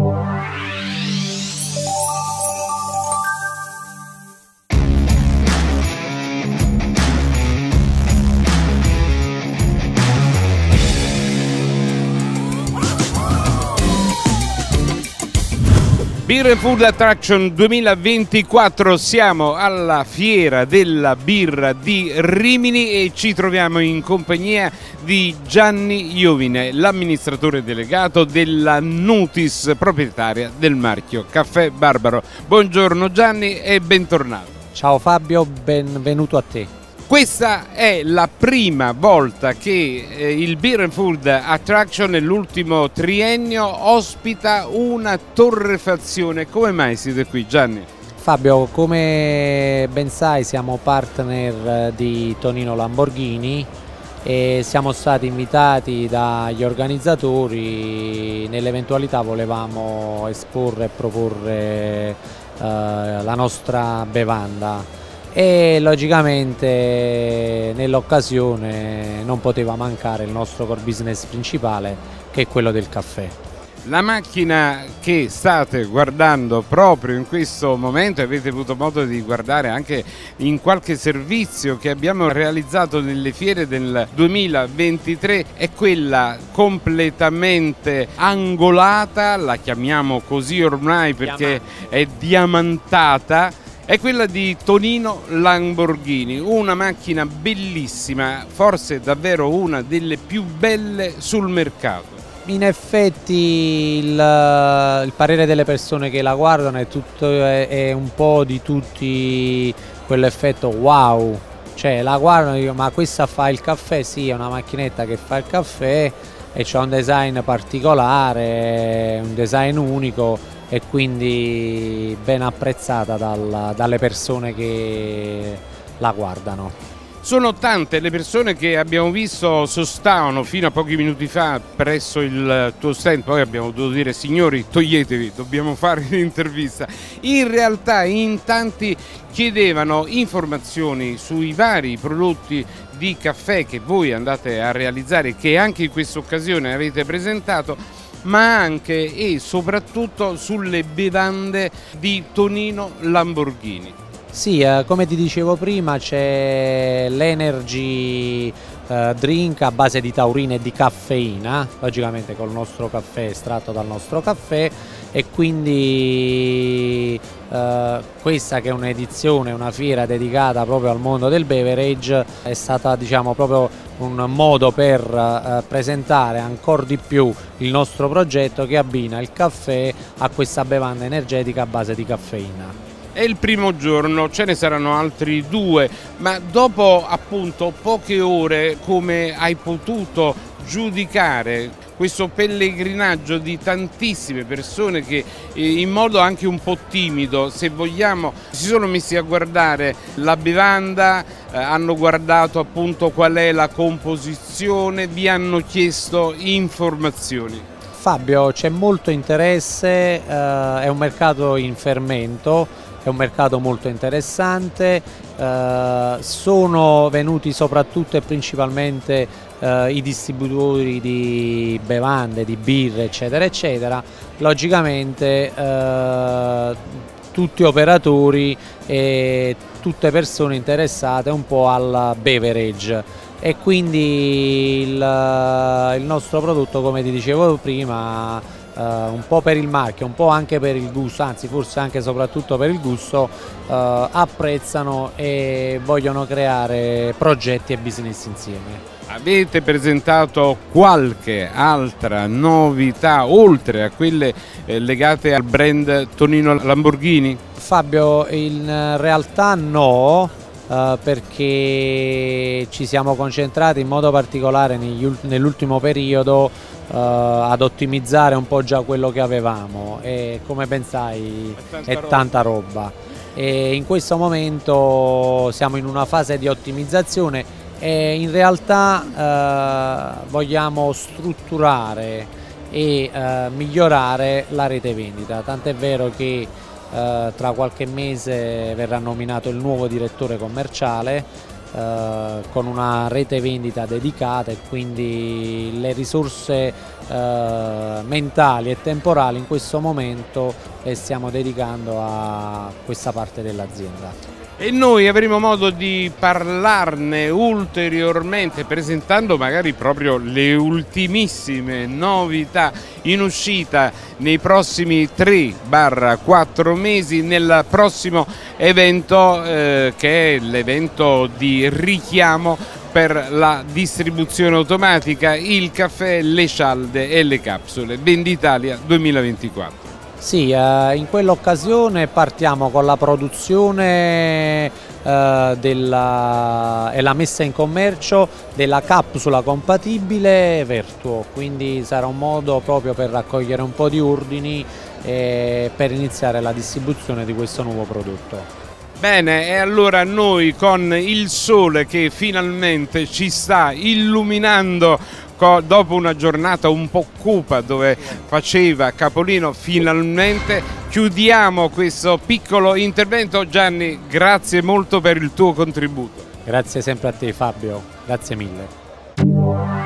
Beer & Food Attraction 2024, siamo alla Fiera della Birra di Rimini e ci troviamo in compagnia di Gianni Iovine, l'amministratore delegato della Nutis, proprietaria del marchio Caffè Barbaro. Buongiorno Gianni e bentornato. Ciao Fabio, benvenuto a te. Questa è la prima volta che il Beer & Food Attraction nell'ultimo triennio ospita una torrefazione. Come mai siete qui, Gianni? Fabio, come ben sai siamo partner di Tonino Lamborghini e siamo stati invitati dagli organizzatori. Nell'eventualità volevamo esporre e proporre la nostra bevanda. E logicamente nell'occasione non poteva mancare il nostro core business principale, che è quello del caffè. La macchina che state guardando proprio in questo momento, avete avuto modo di guardare anche in qualche servizio che abbiamo realizzato nelle fiere del 2023, è quella completamente angolata, la chiamiamo così ormai perché è diamantata. È quella di Tonino Lamborghini, una macchina bellissima, forse davvero una delle più belle sul mercato. In effetti il parere delle persone che la guardano è un po' di tutti quell'effetto wow, cioè la guardano e dicono ma questa fa il caffè? Sì, è una macchinetta che fa il caffè e c'ha un design particolare, un design unico, e quindi ben apprezzata dalle persone che la guardano. Sono tante le persone che abbiamo visto sostavano fino a pochi minuti fa presso il tuo stand, poi abbiamo dovuto dire signori toglietevi, dobbiamo fare l'intervista. In realtà in tanti chiedevano informazioni sui vari prodotti di caffè che voi andate a realizzare, che anche in questa occasione avete presentato, ma anche e soprattutto sulle bevande di Tonino Lamborghini. Sì, come ti dicevo prima c'è l'Energy Drink a base di taurina e di caffeina, logicamente col nostro caffè, estratto dal nostro caffè, e quindi questa che è un'edizione, una fiera dedicata proprio al mondo del beverage, è stata diciamo proprio un modo per presentare ancora di più il nostro progetto che abbina il caffè a questa bevanda energetica a base di caffeina. È il primo giorno, ce ne saranno altri due, ma dopo appunto poche ore come hai potuto giudicare questo pellegrinaggio di tantissime persone che in modo anche un po' timido, se vogliamo, si sono messi a guardare la bevanda, hanno guardato appunto qual è la composizione, vi hanno chiesto informazioni? Fabio, c'è molto interesse, è un mercato in fermento, è un mercato molto interessante, sono venuti soprattutto e principalmente i distributori di bevande, di birre eccetera eccetera, logicamente tutti operatori e tutte persone interessate un po' al beverage, e quindi il nostro prodotto, come ti dicevo prima, un po' per il marchio, un po' anche per il gusto, anzi forse anche soprattutto per il gusto, apprezzano e vogliono creare progetti e business insieme. Avete presentato qualche altra novità oltre a quelle legate al brand Tonino Lamborghini? Fabio, in realtà no, perché ci siamo concentrati in modo particolare nell'ultimo periodo ad ottimizzare un po' già quello che avevamo, e come ben sai è tanta roba, e in questo momento siamo in una fase di ottimizzazione e in realtà vogliamo strutturare e migliorare la rete vendita, tant'è vero che tra qualche mese verrà nominato il nuovo direttore commerciale con una rete vendita dedicata, e quindi le risorse mentali e temporali in questo momento le stiamo dedicando a questa parte dell'azienda. E noi avremo modo di parlarne ulteriormente, presentando magari proprio le ultimissime novità in uscita nei prossimi 3-4 mesi nel prossimo evento che è l'evento di richiamo per la distribuzione automatica, il caffè, le cialde e le capsule Venditalia 2024. Sì, in quell'occasione partiamo con la produzione e la messa in commercio della capsula compatibile Vertuo, quindi sarà un modo proprio per raccogliere un po' di ordini e per iniziare la distribuzione di questo nuovo prodotto. Bene, e allora noi, con il sole che finalmente ci sta illuminando dopo una giornata un po' cupa dove faceva capolino, finalmente chiudiamo questo piccolo intervento. Gianni, grazie molto per il tuo contributo. Grazie sempre a te Fabio, grazie mille.